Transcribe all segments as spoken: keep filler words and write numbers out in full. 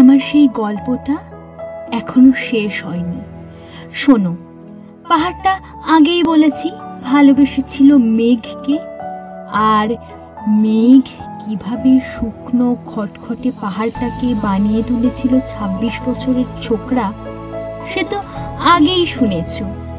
আমার সেই গল্পটা এখনো শেষ হয়নি। শোনো, পাহাড়টা আগেই বলেছি ভালোবেসেছিল মেঘকে, আর মেঘ কিভাবে শুকনো খটখটে পাহাড়টাকে বানিয়ে তুলেছিল ছাব্বিশ বছরের ছোকরা, সে তো আগেই শুনেছ।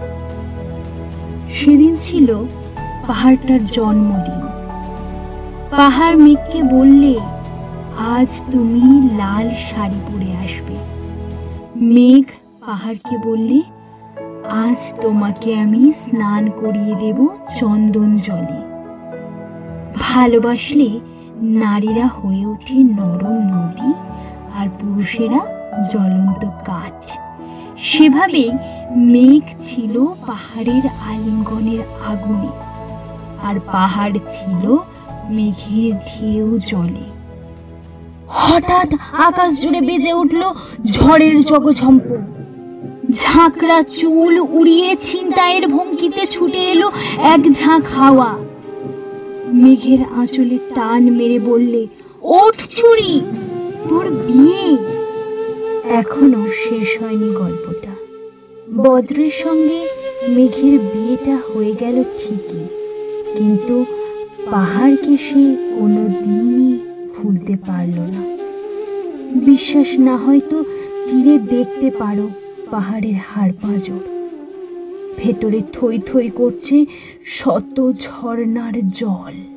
সেদিন ছিল পাহাড়টার জন্মদিন। পাহাড় মেঘকে বললে, আজ তুমি লাল শাড়ি পরে আসবে। মেঘ পাহাড়কে বললে, আজ তোমাকে আমি স্নান করিয়ে দেব চন্দন জলে। ভালোবাসলে নারীরা হয়ে ওঠে নরম নদী, আর পুরুষেরা জ্বলন্ত কাঠ। সেভাবেই মেঘ ছিল পাহাড়ের আলিঙ্গনের আগুনে, আর পাহাড় ছিল মেঘের ঢেউ জলে। হঠাৎ আকাশ জুড়ে বেজে উঠল ঝড়ের জগঝম্প। ঝাঁকড়া চুল উড়িয়ে ছিনতাইয়ের ভঙ্গিতে ছুটে এলো এক ঝাঁক হাওয়া। মেঘের আঁচলে টান মেরে বললে, ওঠ ছুরি, তোর বিয়ে। এখনো শেষ হয়নি গল্পটা। বজ্রের সঙ্গে মেঘের বিয়েটা হয়ে গেল ঠিকই, কিন্তু পাহাড়কে সে কোনো দিনই ভুলতে পারল না। বিশ্বাস না হয়তো চিরে দেখতে পারো পাহাড়ের হাড় পাঁজর। ভেতরে থই থই করছে শত ঝর্ণার জল।